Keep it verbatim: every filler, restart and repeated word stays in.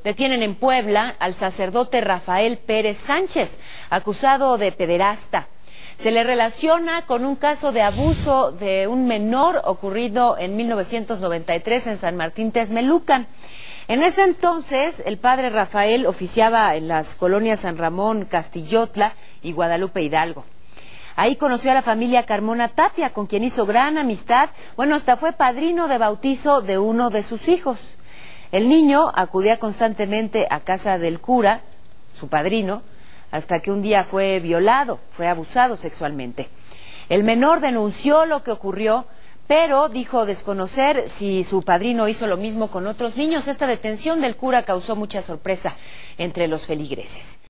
Detienen en Puebla al sacerdote Rafael Pérez Sánchez, acusado de pederasta. Se le relaciona con un caso de abuso de un menor ocurrido en mil novecientos noventa y tres en San Martín Texmelucan. En ese entonces, el padre Rafael oficiaba en las colonias San Ramón, Castillotla y Guadalupe Hidalgo. Ahí conoció a la familia Carmona Tapia, con quien hizo gran amistad. Bueno, hasta fue padrino de bautizo de uno de sus hijos. El niño acudía constantemente a casa del cura, su padrino, hasta que un día fue violado, fue abusado sexualmente. El menor denunció lo que ocurrió, pero dijo desconocer si su padrino hizo lo mismo con otros niños. Esta detención del cura causó mucha sorpresa entre los feligreses.